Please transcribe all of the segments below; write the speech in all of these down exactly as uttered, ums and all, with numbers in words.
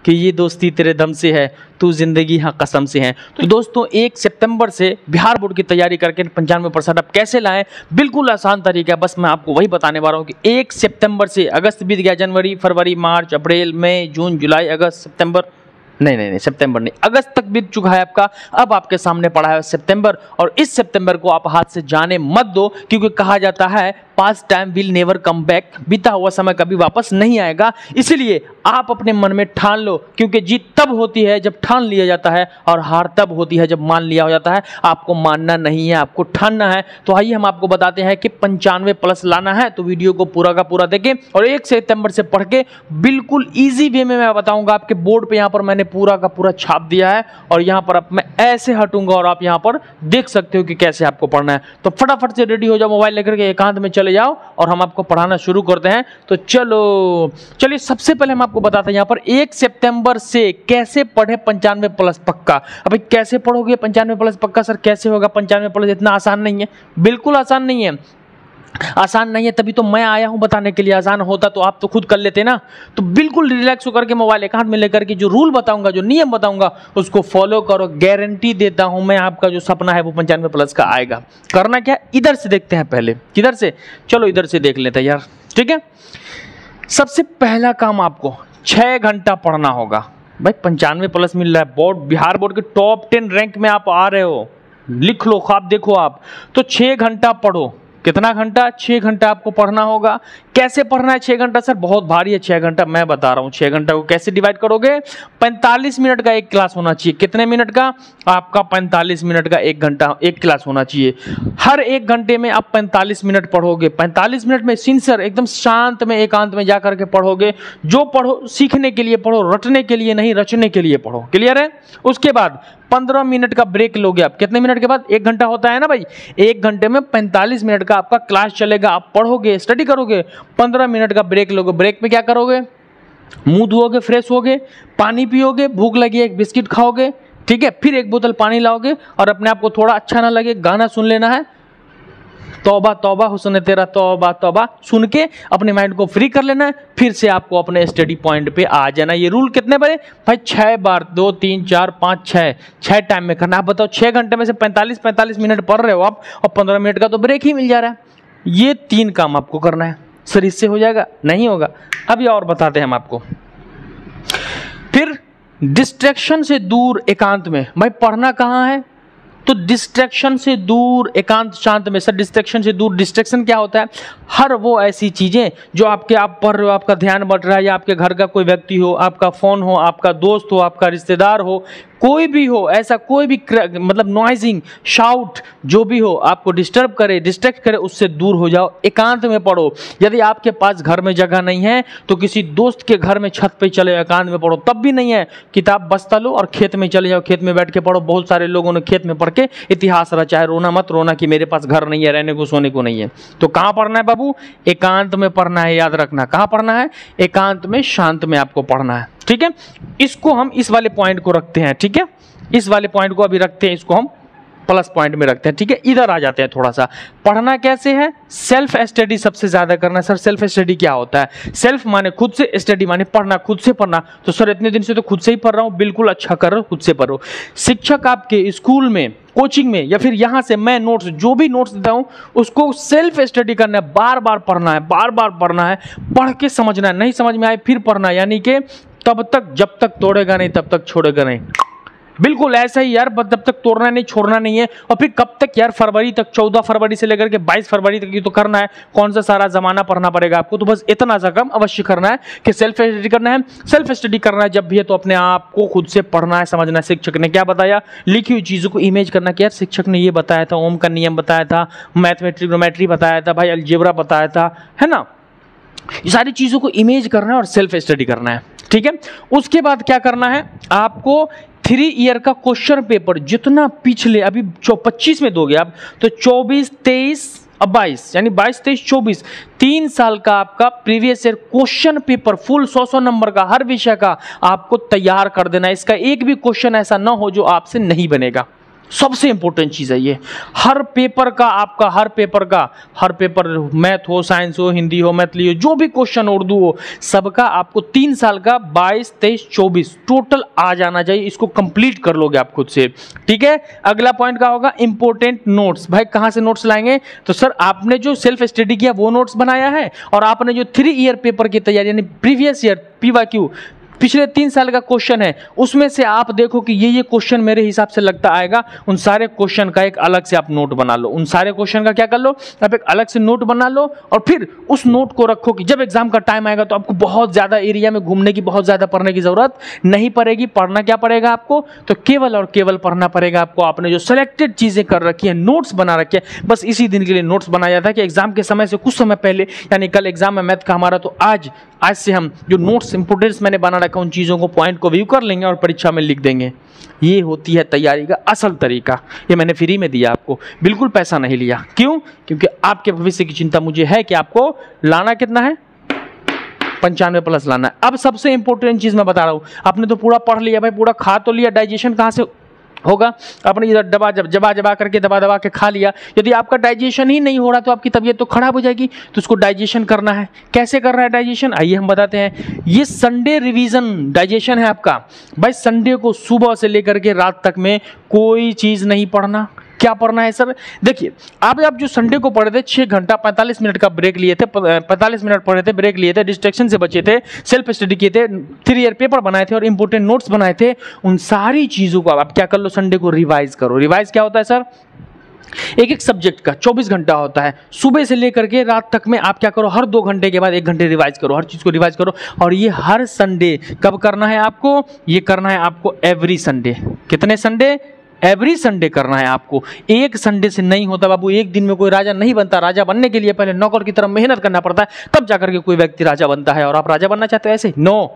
कि ये दोस्ती तेरे दम से है, तू जिंदगी हाँ कसम से है। तो दोस्तों एक सितंबर से बिहार बोर्ड की तैयारी करके पंचानवे परसेंट आप कैसे लाएं, बिल्कुल आसान तरीका है। बस मैं आपको वही बताने वाला हूँ कि एक सितंबर से, अगस्त बीत गया, जनवरी फरवरी मार्च अप्रैल मई जून जुलाई अगस्त सितंबर, नहीं नहीं नहीं सितंबर नहीं, अगस्त तक बीत चुका है आपका। अब आपके सामने पड़ा है सितंबर, और इस सितंबर को आप हाथ से जाने मत दो, क्योंकि कहा जाता है past time will never come back, बीता हुआ समय कभी वापस नहीं आएगा। इसलिए आप अपने मन में ठान लो, क्योंकि जीत तब होती है जब ठान लिया जाता है, और हार तब होती है जब मान लिया हो जाता है। आपको मानना नहीं है, आपको ठानना है। तो आइए हम आपको बताते हैं कि पंचानवे प्लस लाना है तो वीडियो को पूरा का पूरा देखें, और एक सितंबर से पढ़ के बिल्कुल ईजी वे में मैं बताऊंगा। आपके बोर्ड पे यहाँ पर मैंने पूरा का पूरा छाप दिया है, और यहाँ पर अब मैं ऐसे हटूंगा और आप यहाँ पर देख सकते हो कि कैसे आपको पढ़ना है। तो फटाफट से रेडी हो जाओ, मोबाइल लेकर के एकांत में चले जाओ और हम आपको पढ़ाना शुरू करते हैं। तो चलो चलिए सबसे पहले हम आपको बताते हैं यहाँ पर एक सितंबर से कैसे पढ़े पंचानवे प्लस पक्का। अब कैसे पढ़ोगे पंचानवे प्लस पक्का? सर कैसे होगा पंचानवे प्लस? इतना आसान नहीं है, बिल्कुल आसान नहीं है। आसान नहीं है तभी तो मैं आया हूं बताने के लिए। आसान होता तो आप तो खुद कर लेते ना। तो बिल्कुल रिलैक्स होकर के मोबाइल एक हाथ में लेकर के जो रूल बताऊंगा, जो नियम बताऊंगा, उसको फॉलो करो। गारंटी देता हूं मैं, आपका जो सपना है वो पंचानवे प्लस का आएगा। करना क्या, इधर से देखते हैं पहले। किधर से? चलो इधर से देख लेते हैं यार, ठीक है। सबसे पहला काम आपको छह घंटा पढ़ना होगा। भाई पंचानवे प्लस मिल रहा है, बोर्ड बिहार बोर्ड के टॉप टेन रैंक में आप आ रहे हो, लिख लो, ख्वाब देखो आप। तो छह घंटा पढ़ो। कितना घंटा? छह घंटा आपको पढ़ना होगा। कैसे पढ़ना है छह घंटा? सर बहुत भारी है छह घंटा। मैं बता रहा हूं छह घंटा को कैसे डिवाइड करोगे। पैंतालीस मिनट का एक क्लास होना चाहिए। कितने मिनट का? आपका पैंतालीस मिनट का एक घंटा एक क्लास होना चाहिए। हर एक घंटे में आप पैंतालीस मिनट पढ़ोगे। पैंतालीस मिनट में सिंसियर एकदम शांत में एकांत में जाकर के पढ़ोगे। जो पढ़ो सीखने के लिए पढ़ो, रटने के लिए नहीं, रचने के लिए पढ़ो। क्लियर है? उसके बाद पंद्रह मिनट का ब्रेक लोगे आप। कितने मिनट के बाद? एक घंटा होता है ना भाई। एक घंटे में पैंतालीस मिनट का आपका क्लास चलेगा। आप पढ़ोगे, स्टडी करोगे, पंद्रह मिनट का ब्रेक लोगे। ब्रेक में क्या करोगे? मुंह धोओगे, फ्रेश होगे, पानी पियोगे, भूख लगी एक बिस्किट खाओगे, ठीक है। फिर एक बोतल पानी लाओगे, और अपने आप को थोड़ा अच्छा ना लगे गाना सुन लेना है। तौबा तौबा हुस्न तेरा तौबा तौबा सुन के अपने माइंड को फ्री कर लेना है। फिर से आपको अपने स्टडी पॉइंट पे आ जाना। ये रूल कितने बार? भाई छह बार, दो तीन चार पाँच छः, छः टाइम में करना। आप बताओ छः घंटे में से पैंतालीस पैंतालीस मिनट पढ़ रहे हो आप, और पंद्रह मिनट का तो ब्रेक ही मिल जा रहा है। ये तीन काम आपको करना है। सर इससे हो जाएगा? नहीं होगा। अभी और बताते हैं हम आपको। फिर डिस्ट्रैक्शन से दूर एकांत में। भाई पढ़ना कहाँ है? तो डिस्ट्रैक्शन से दूर एकांत शांत में। सर डिस्ट्रैक्शन से दूर, डिस्ट्रैक्शन क्या होता है? हर वो ऐसी चीजें जो आपके आप पढ़ रहे हो, आपका ध्यान बढ़ रहा है, या आपके घर का कोई व्यक्ति हो, आपका फोन हो, आपका दोस्त हो, आपका रिश्तेदार हो, कोई भी हो, ऐसा कोई भी मतलब नॉइजिंग शाउट जो भी हो आपको डिस्टर्ब करे, डिस्ट्रैक्ट करे, उससे दूर हो जाओ, एकांत में पढ़ो। यदि आपके पास घर में जगह नहीं है तो किसी दोस्त के घर में छत पे चले एकांत में पढ़ो। तब भी नहीं है, किताब बस्ता लो और खेत में चले जाओ, खेत में बैठ के पढ़ो। बहुत सारे लोगों ने खेत में पढ़ के इतिहास रचा है। रोना मत रोना कि मेरे पास घर नहीं है, रहने को सोने को नहीं है। तो कहाँ पढ़ना है बाबू? एकांत में पढ़ना है, याद रखना। कहाँ पढ़ना है? एकांत में, शांत में आपको पढ़ना है, ठीक है। इसको हम इस वाले पॉइंट को रखते हैं, ठीक है। इस वाले पॉइंट को अभी रखते हैं, इसको हम प्लस पॉइंट में रखते हैं, ठीक है। इधर आ जाते हैं थोड़ा सा। पढ़ना कैसे है? सेल्फ स्टडी सबसे ज्यादा करना। सर सेल्फ स्टडी क्या होता है? सेल्फ माने खुद से, स्टडी माने पढ़ना, खुद से पढ़ना। तो सर इतने दिन से तो खुद से ही पढ़ रहा हूं। बिल्कुल अच्छा कर रहे हो, खुद से पढ़ो। शिक्षक आपके स्कूल में, कोचिंग में, या फिर यहां से मैं नोट्स, जो भी नोट्स देता हूं उसको सेल्फ स्टडी करना है। बार बार पढ़ना है, बार बार पढ़ना है, पढ़ के समझना है। नहीं समझ में आए फिर पढ़ना है, यानी कि तब तक जब तक तोड़ेगा नहीं तब तक छोड़ेगा नहीं। बिल्कुल ऐसा ही यार, जब तक तोड़ना नहीं छोड़ना नहीं है। और फिर कब तक यार? फरवरी तक, चौदह फरवरी से लेकर के बाईस फरवरी तक ही तो करना है। कौन सा सारा जमाना पढ़ना पड़ेगा आपको? तो बस इतना सा काम अवश्य करना है कि सेल्फ स्टडी करना है। सेल्फ स्टडी करना है जब भी है तो अपने आप को खुद से पढ़ना है, समझना है। शिक्षक ने क्या बताया, लिखी हुई चीजों को इमेज करना कि यार शिक्षक ने ये बताया था, ओम का नियम बताया था, मैथ में ट्रिग्नोमेट्री बताया था, भाई अलजेब्रा बताया था, है ना। ये सारी चीजों को इमेज करना है और सेल्फ स्टडी करना है, ठीक है। उसके बाद क्या करना है आपको? थ्री ईयर का क्वेश्चन पेपर जितना पिछले, अभी पच्चीस में दोगे आप, तो चौबीस तेईस अब बाईस, यानी बाईस तेईस चौबीस, तीन साल का आपका previous year question paper full सौ सौ नंबर का हर विषय का आपको तैयार कर देना है। इसका एक भी क्वेश्चन ऐसा ना हो जो आपसे नहीं बनेगा। सबसे इंपॉर्टेंट चीज़ है ये। हर पेपर का आपका हर पेपर का हर पेपर मैथ हो, साइंस हो, हिंदी हो, मैथली हो, जो भी क्वेश्चन उर्दू हो, सबका आपको तीन साल का बाईस तेईस चौबीस टोटल आ जाना चाहिए। इसको कंप्लीट कर लोगे आप खुद से, ठीक है। अगला पॉइंट का होगा इंपॉर्टेंट नोट्स। भाई कहाँ से नोट्स लाएंगे? तो सर आपने जो सेल्फ स्टडी किया वो नोट्स बनाया है, और आपने जो थ्री ईयर पेपर की तैयारी यानी प्रीवियस ईयर पीवाईक्यू पिछले तीन साल का क्वेश्चन है, उसमें से आप देखो कि ये ये क्वेश्चन मेरे हिसाब से लगता आएगा, उन सारे क्वेश्चन का एक अलग से आप नोट बना लो। उन सारे क्वेश्चन का क्या कर लो, आप एक अलग से नोट बना लो, और फिर उस नोट को रखो कि जब एग्जाम का टाइम आएगा तो आपको बहुत ज्यादा एरिया में घूमने की, बहुत ज्यादा पढ़ने की जरूरत नहीं पड़ेगी। पढ़ना क्या पड़ेगा आपको? तो केवल और केवल पढ़ना पड़ेगा आपको। आपने जो सिलेक्टेड चीजें कर रखी है, नोट्स बना रखे हैं, बस इसी दिन के लिए नोट्स बनाया था कि एग्जाम के समय से कुछ समय पहले, यानी कल एग्जाम है मैथ का हमारा, तो आज आज से हम जो नोट्स इंपोर्टेंस मैंने बना रखा उन चीज़ों को पॉइंट को व्यू कर लेंगे और परीक्षा में लिख देंगे। ये होती है तैयारी का असल तरीका। ये मैंने फ्री में दिया आपको, बिल्कुल पैसा नहीं लिया। क्यों? क्योंकि आपके भविष्य की चिंता मुझे है कि आपको लाना कितना है, पंचानवे प्लस लाना है। अब सबसे इंपॉर्टेंट चीज़ मैं बता रहा हूँ, आपने तो पूरा पढ़ लिया भाई, पूरा खा तो लिया, डाइजेशन कहाँ से होगा? आपने इधर दबा जब जबा जबा करके दबा दबा के खा लिया। यदि आपका डाइजेशन ही नहीं हो रहा तो आपकी तबीयत तो खराब हो जाएगी। तो उसको डाइजेशन करना है। कैसे करना है डाइजेशन? आइए हम बताते हैं। ये संडे रिवीजन डाइजेशन है आपका। भाई संडे को सुबह से लेकर के रात तक में कोई चीज़ नहीं पढ़ना। क्या पढ़ना है सर? देखिए आप आप जो संडे को पढ़े थे, छः घंटा पैंतालीस मिनट का ब्रेक लिए थे, पैंतालीस मिनट पढ़े थे, ब्रेक लिए थे, डिस्ट्रैक्शन से बचे थे, सेल्फ स्टडी किए थे, थ्री ईयर पेपर बनाए थे और इंपॉर्टेंट नोट्स बनाए थे, उन सारी चीज़ों को आप क्या कर लो, संडे को रिवाइज करो। रिवाइज क्या होता है सर? एक एक सब्जेक्ट का चौबीस घंटा होता है, सुबह से लेकर के रात तक में आप क्या करो, हर दो घंटे के बाद एक घंटे रिवाइज करो, हर चीज़ को रिवाइज करो। और ये हर संडे कब करना है आपको? ये करना है आपको एवरी संडे। कितने संडे? एवरी संडे करना है आपको। एक संडे से नहीं होता बाबू, एक दिन में कोई राजा नहीं बनता। राजा बनने के लिए पहले नौकर की तरह मेहनत करना पड़ता है, तब जाकर के कोई व्यक्ति राजा बनता है। और आप राजा बनना चाहते हो ऐसे? नो,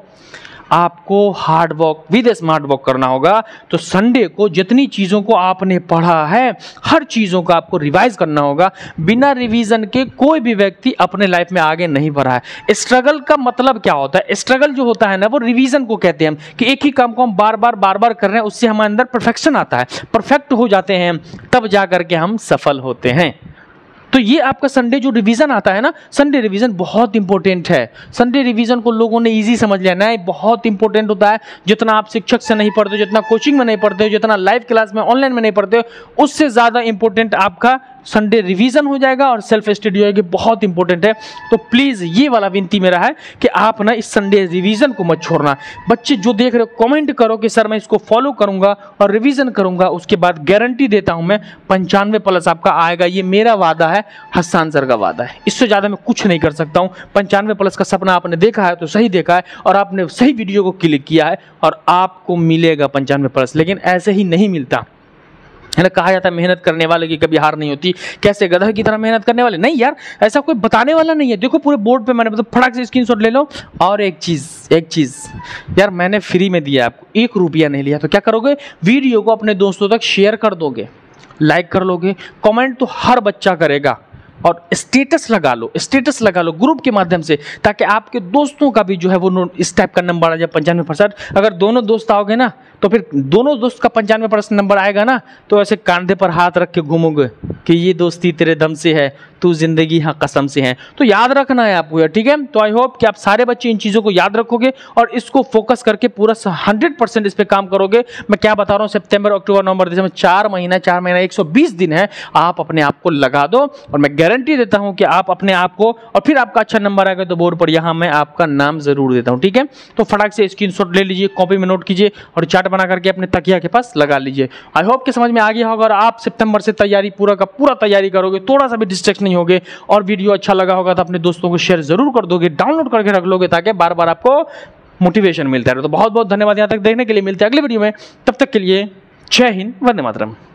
आपको hard work with smart work करना होगा। तो संडे को जितनी चीज़ों को आपने पढ़ा है, हर चीज़ों का आपको रिवाइज करना होगा। बिना रिवीजन के कोई भी व्यक्ति अपने लाइफ में आगे नहीं बढ़ा है। स्ट्रगल का मतलब क्या होता है? स्ट्रगल जो होता है ना, वो रिवीजन को कहते हैं हम, कि एक ही काम को हम बार बार बार बार कर रहे हैं, उससे हमारे अंदर परफेक्शन आता है, परफेक्ट हो जाते हैं, तब जा करके हम सफल होते हैं। तो ये आपका संडे जो रिवीजन आता है ना, संडे रिवीजन बहुत इंपॉर्टेंट है। संडे रिवीजन को लोगों ने इजी समझ लिया, नहीं बहुत इंपॉर्टेंट होता है। जितना आप शिक्षक से नहीं पढ़ते हो, जितना कोचिंग में नहीं पढ़ते हो, जितना लाइव क्लास में ऑनलाइन में नहीं पढ़ते हो, उससे ज़्यादा इंपॉर्टेंट आपका संडे रिवीजन हो जाएगा और सेल्फ स्टडी होगी, बहुत इंपॉर्टेंट है। तो प्लीज़ ये वाला विनती मेरा है कि आप ना इस संडे रिवीजन को मत छोड़ना। बच्चे जो देख रहे हो कमेंट करो कि सर मैं इसको फॉलो करूंगा और रिवीजन करूंगा, उसके बाद गारंटी देता हूं मैं पंचानवे प्लस आपका आएगा। ये मेरा वादा है, हसन सर का वादा है, इससे ज़्यादा मैं कुछ नहीं कर सकता हूँ। पंचानवे प्लस का सपना आपने देखा है तो सही देखा है, और आपने सही वीडियो को क्लिक किया है, और आपको मिलेगा पंचानवे प्लस। लेकिन ऐसे ही नहीं मिलता है ना, कहा जाता है मेहनत करने वाले की कभी हार नहीं होती। कैसे गधा की तरह मेहनत करने वाले? नहीं यार, ऐसा कोई बताने वाला नहीं है। देखो पूरे बोर्ड पे मैंने मतलब फटाक से स्क्रीनशॉट ले लो। और एक चीज़ एक चीज़ यार, मैंने फ्री में दिया आपको, एक रुपया नहीं लिया। तो क्या करोगे? वीडियो को अपने दोस्तों तक शेयर कर दोगे, लाइक कर लोगे, कमेंट तो हर बच्चा करेगा, और स्टेटस लगा लो, स्टेटस लगा लो ग्रुप के माध्यम से, ताकि आपके दोस्तों का भी जो है वो इस टाइप का नंबर आ जाए पंचानवे परसेंट। अगर दोनों दोस्त आओगे ना, तो फिर दोनों दोस्त का पंचानवे परसेंट नंबर आएगा ना, तो ऐसे कांधे पर हाथ रख के घूमोगे कि ये दोस्ती तेरे दम से है, तू जिंदगी हाँ कसम से है। तो याद रखना है आपको, ठीक है। तो आई होप कि आप सारे बच्चे इन चीज़ों को याद रखोगे और इसको फोकस करके पूरा हंड्रेड परसेंट इस पर काम करोगे। मैं क्या बता रहा हूँ, सितंबर अक्टूबर नवंबर दिसंबर चार महीना चार महीना एक सौ बीस दिन है, आप अपने आप को लगा दो, और मैं गारंटी देता हूँ कि आप अपने आप को, और फिर आपका अच्छा नंबर आएगा तो बोर्ड पर यहाँ मैं आपका नाम जरूर देता हूँ, ठीक है। तो फटाक से स्क्रीनशॉट ले लीजिए, कॉपी में नोट कीजिए और चार्ट बना करके अपने तकिया के पास लगा लीजिए। आई होप कि समझ में आ गया होगा, और आप सितंबर से तैयारी पूरा का पूरा तैयारी करोगे, थोड़ा सा भी डिस्ट्रैक्ट नहीं होगे। और वीडियो अच्छा लगा होगा तो अपने दोस्तों को शेयर जरूर कर दोगे, डाउनलोड करके रख लोगे, ताकि बार बार आपको मोटिवेशन मिलता रहे। तो बहुत बहुत धन्यवाद यहाँ तक देखने के लिए। मिलते हैं अगले वीडियो में, तब तक के लिए जय हिंद, वंदे मातरम।